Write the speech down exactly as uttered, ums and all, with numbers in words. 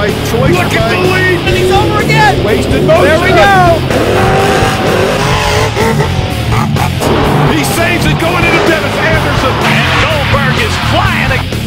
right choice. Look at the lead! And he's over again! Wasted motion. There we go! He saves it going into Dennis Anderson. And Goldberg is flying again.